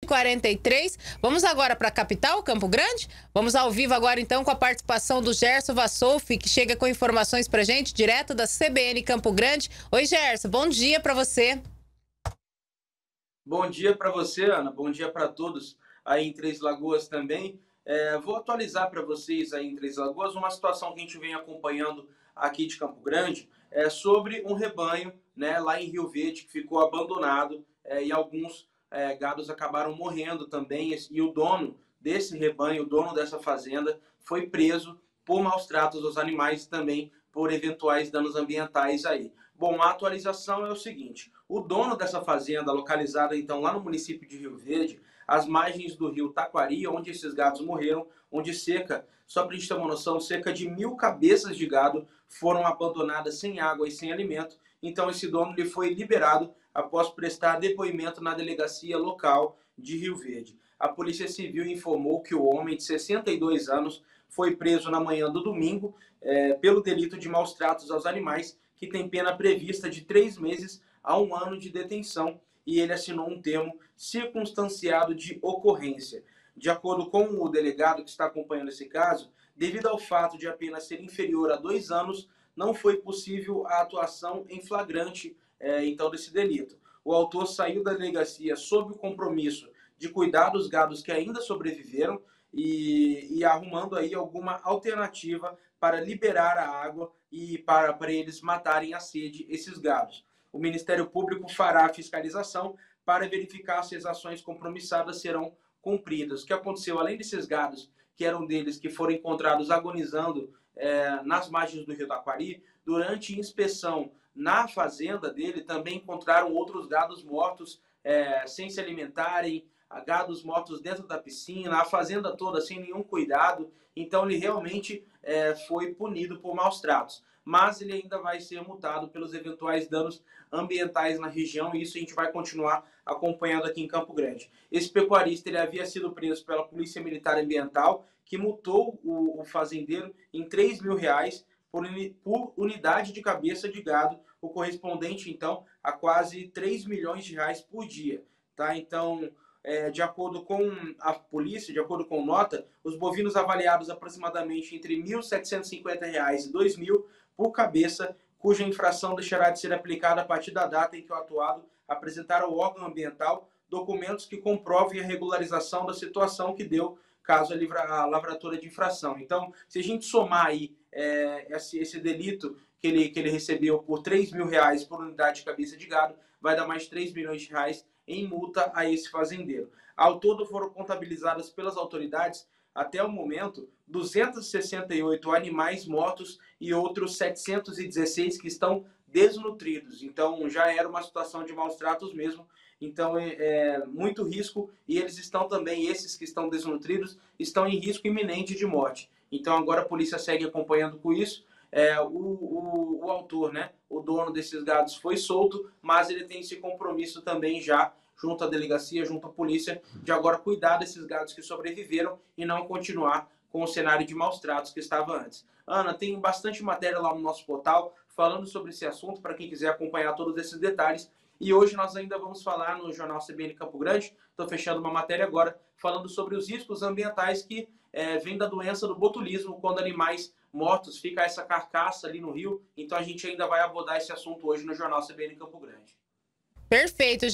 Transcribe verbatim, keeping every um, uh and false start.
e quarenta e três. Vamos agora para a capital, Campo Grande? Vamos ao vivo agora então com a participação do Gerson Vassolfi, que chega com informações para gente direto da C B N Campo Grande. Oi, Gerson, bom dia para você. Bom dia para você, Ana. Bom dia para todos aí em Três Lagoas também. É, vou atualizar para vocês aí em Três Lagoas uma situação que a gente vem acompanhando aqui de Campo Grande, é sobre um rebanho, né, lá em Rio Verde, que ficou abandonado, é, e alguns é, gados acabaram morrendo também, e o dono desse rebanho, o dono dessa fazenda, foi preso por maus tratos aos animais e também por eventuais danos ambientais aí. Bom, a atualização é o seguinte: o dono dessa fazenda, localizada então lá no município de Rio Verde, às margens do rio Taquari, onde esses gados morreram, onde cerca, só para a gente ter uma noção, cerca de mil cabeças de gado foram abandonadas sem água e sem alimento. Então esse dono ele foi liberado após prestar depoimento na delegacia local de Rio Verde. A Polícia Civil informou que o homem de sessenta e dois anos foi preso na manhã do domingo é, pelo delito de maus tratos aos animais, que tem pena prevista de três meses a um ano de detenção, e ele assinou um termo circunstanciado de ocorrência. De acordo com o delegado que está acompanhando esse caso, devido ao fato de a pena ser inferior a dois anos, não foi possível a atuação em flagrante é, então desse delito. O autor saiu da delegacia sob o compromisso de cuidar dos gados que ainda sobreviveram e, e arrumando aí alguma alternativa para liberar a água e para, para eles matarem a sede esses gados. O Ministério Público fará a fiscalização para verificar se as ações compromissadas serão cumpridas. O que aconteceu, além desses gados, que eram deles, que foram encontrados agonizando é, nas margens do rio Taquari, durante inspeção na fazenda dele, também encontraram outros gados mortos é, sem se alimentarem, gados mortos dentro da piscina, a fazenda toda sem nenhum cuidado. Então ele realmente é, foi punido por maus tratos. Mas ele ainda vai ser multado pelos eventuais danos ambientais na região, e isso a gente vai continuar acompanhando aqui em Campo Grande. Esse pecuarista ele havia sido preso pela Polícia Militar Ambiental, que multou o, o fazendeiro em três mil reais por, por unidade de cabeça de gado, o correspondente então a quase três milhões de reais por dia. Tá? Então, é, de acordo com a polícia, de acordo com nota, os bovinos avaliados aproximadamente entre mil setecentos e cinquenta reais e dois mil por cabeça, cuja infração deixará de ser aplicada a partir da data em que o atuado apresentar ao órgão ambiental documentos que comprovem a regularização da situação que deu caso a lavratura de infração. Então, se a gente somar aí é, esse, esse delito que ele, que ele recebeu por três mil reais por unidade de cabeça de gado, vai dar mais três milhões de reais em multa a esse fazendeiro. Ao todo foram contabilizadas pelas autoridades, até o momento, duzentos e sessenta e oito animais mortos e outros setecentos e dezesseis que estão desnutridos. Então já era uma situação de maus tratos mesmo. Então é, é muito risco, e eles estão também, esses que estão desnutridos, estão em risco iminente de morte. Então agora a polícia segue acompanhando com isso. É, o, o, o autor, né, o dono desses gados foi solto, mas ele tem esse compromisso também já junto à delegacia, junto à polícia, de agora cuidar desses gados que sobreviveram e não continuar com o cenário de maus tratos que estava antes. Ana, tem bastante matéria lá no nosso portal falando sobre esse assunto, para quem quiser acompanhar todos esses detalhes. E hoje nós ainda vamos falar no Jornal C B N Campo Grande, estou fechando uma matéria agora, falando sobre os riscos ambientais que é, vêm da doença do botulismo, quando animais mortos, fica essa carcaça ali no rio. Então a gente ainda vai abordar esse assunto hoje no Jornal C B N Campo Grande. Perfeito.